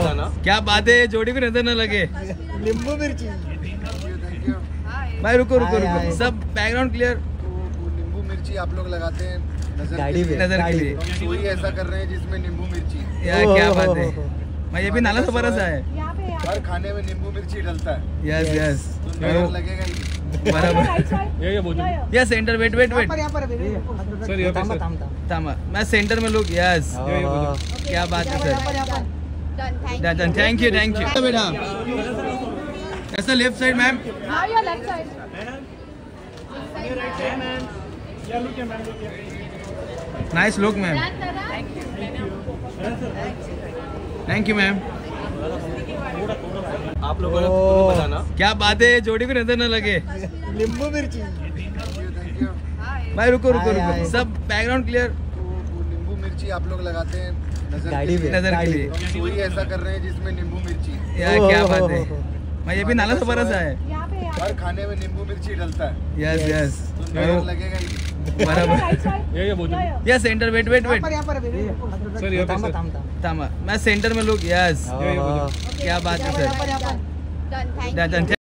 बताना। क्या बात है, जोड़ी को नजर न लगे। नींबू मिर्ची। भाई रुको रुको रुको, सब बैकग्राउंड क्लियर। नींबू मिर्ची आप लोग लगाते हैं गाड़ी पे, नजर के लिए। कोई ऐसा कर रहे हैं जिसमें नींबू मिर्ची। यार क्या बात है भाई, ये भी नाला सफारा सा है। हर खाने में नींबू मिर्ची डलता है। यस यस, तो नजर लगेगा ही। बराबर। ये बोल yes centre, wait wait wait, sir ये पे सर। थामा, मैं सेंटर में लुक। यस क्या बात है sir, done, thank you thank you बेटा। ऐसा left side ma'am, nice look ma'am, thank you ma'am. आप लोगों ने बताना। क्या बात है, जोड़ी को नजर न लगे। नींबू मिर्ची। भाई रुको रुको रुको, सब बैकग्राउंड क्लियर। नींबू मिर्ची आप लोग लगाते हैं गाड़ी पे, नजर के लिए। कोई ऐसा कर रहे हैं जिसमें नींबू मिर्ची। यार क्या बात है भाई, ये भी नाला सफारा सा है। हर खाने में नींबू मिर्ची डलता है। यस यस, तो नजर लगेगा ही। बराबर। ये बोल yes centre, wait wait wait, sir ये पे सर। थामा, मैं सेंटर में लुक। यस ये बोल क्या बात है सर, डन।